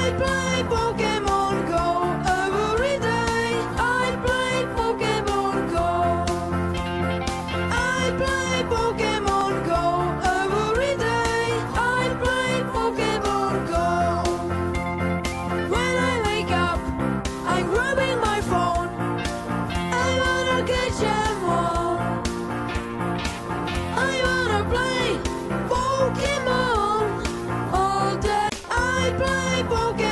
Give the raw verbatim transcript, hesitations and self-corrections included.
play Pokemon Go every day. I play Pokemon Go. I play Pokemon Go every day. I play Pokemon Go. When I wake up, I'm grabbing my phone. I wanna catch them all. I wanna play Pokemon all day. I play Pokemon.